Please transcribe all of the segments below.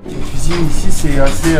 La cuisine ici c'est assez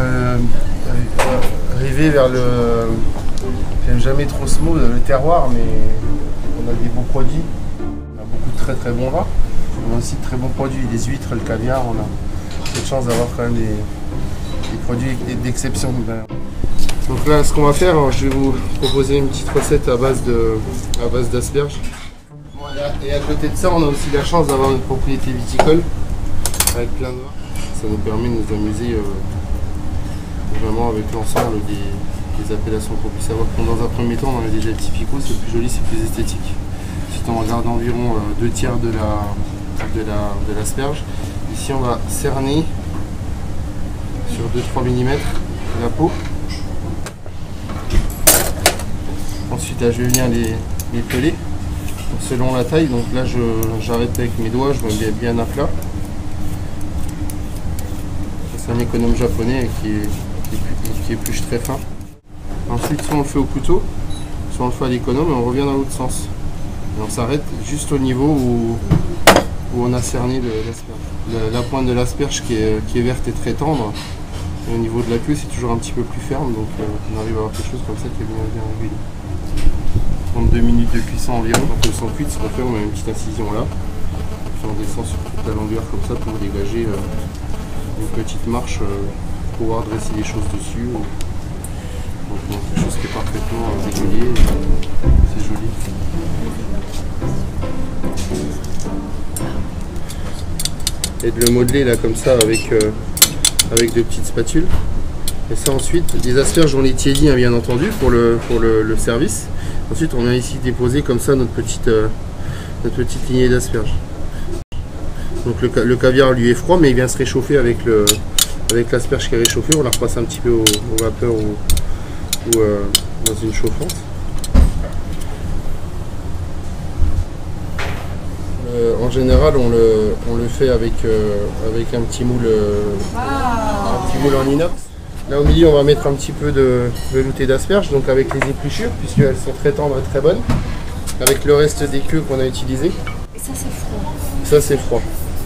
rivé vers le... J'aime jamais trop ce mot, le terroir, mais on a des bons produits. On a beaucoup de très bons vins. On a aussi de très bons produits, des huîtres, le caviar. On a cette chance d'avoir quand même des produits d'exception. Donc là, ce qu'on va faire, je vais vous proposer une petite recette à base d'asperges. Et à côté de ça, on a aussi la chance d'avoir une propriété viticole avec plein de vins. Ça nous permet de nous amuser vraiment avec l'ensemble des appellations qu'on puisse avoir. Dans un premier temps, on a déjà typico, c'est plus joli, c'est plus esthétique. Ensuite, on regarde environ 2 tiers de l'asperge. Ici, on va cerner sur 2-3 mm la peau. Ensuite, là, je vais venir les peler selon la taille. Donc là, j'arrête avec mes doigts, je me mets bien à plat. C'est un économe japonais qui épluche très fin. Ensuite, soit on le fait au couteau, soit on le fait à l'économe et on revient dans l'autre sens. Et on s'arrête juste au niveau où on a cerné l'asperge. La pointe de l'asperge qui est verte et très tendre. Et au niveau de la queue, c'est toujours un petit peu plus ferme, donc on arrive à avoir quelque chose comme ça qui est bien régulier. 32 minutes de cuisson environ. Quand elles sont cuites, ce qu'on fait, on met une petite incision là. Puis on descend sur toute la longueur comme ça pour dégager une petite marche pour pouvoir dresser les choses dessus. Donc quelque chose qui est parfaitement régulier. C'est joli. Et de le modeler là comme ça avec 2 petites spatules. Et ça ensuite, les asperges on les tiédit bien entendu pour le service. Ensuite on vient ici déposer comme ça notre petite lignée d'asperges. Donc le caviar lui est froid mais il vient se réchauffer avec l'asperge qui est réchauffée. On la repasse un petit peu au vapeur ou dans une chauffante. En général on le fait avec un petit moule en inox. Là au milieu on va mettre un petit peu de velouté d'asperges, donc avec les épluchures puisqu'elles sont très tendres et très bonnes, avec le reste des queues qu'on a utilisées. Et ça c'est froid. Ça c'est froid.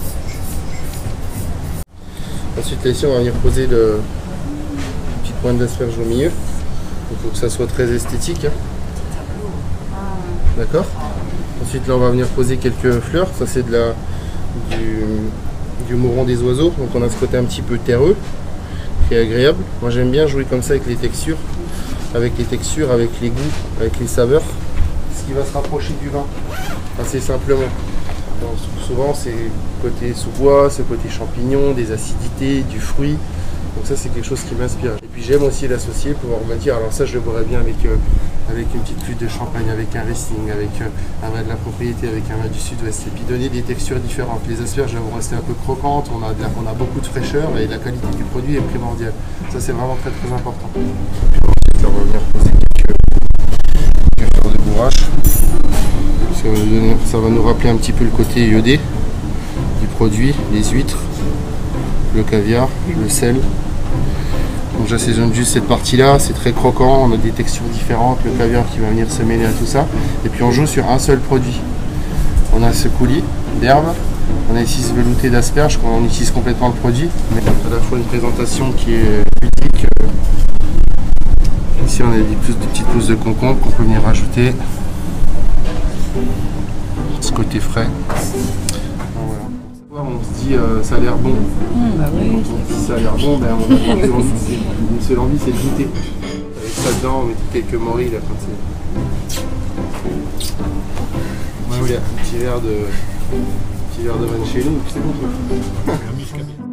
Ensuite là ici on va venir poser une petite pointe d'asperges au milieu. Il faut que ça soit très esthétique. D'accord. Ensuite là on va venir poser quelques fleurs, ça c'est du mouron des oiseaux, donc on a ce côté un petit peu terreux qui est agréable. Moi j'aime bien jouer comme ça avec les textures, avec les goûts, avec les saveurs, ce qui va se rapprocher du vin assez simplement. Donc, souvent c'est côté sous-bois, ce côté champignon, des acidités, du fruit. Donc ça c'est quelque chose qui m'inspire. Et puis j'aime aussi l'associer, pouvoir me dire, alors ça je le boirais bien avec une petite flûte de champagne, avec un Riesling, avec un vin de la propriété, avec un vin du sud-ouest. Et puis donner des textures différentes. Les asperges vont rester un peu croquantes, on a beaucoup de fraîcheur et la qualité du produit est primordiale. Ça c'est vraiment très important. Et puis ensuite on va venir poser quelques fleurs de bourrache. Ça va nous rappeler un petit peu le côté iodé du produit, les huîtres, le caviar, le sel. Donc j'assaisonne juste cette partie là, c'est très croquant, on a des textures différentes, le caviar qui va venir se mêler à tout ça. Et puis on joue sur un seul produit. On a ce coulis d'herbe, on a ici ce velouté d'asperges, on utilise complètement le produit, mais à la fois une présentation qui est ludique. Ici on a des petites pousses de concombre qu'on peut venir rajouter. Ce côté frais. On se dit ça a l'air bon. Bah oui. Quand on dit ça a l'air bon, ben, on a une seule envie, c'est de goûter. Avec ça dedans, on met quelques morilles là quand c'est. Un petit verre de vin de chez nous, c'est bon.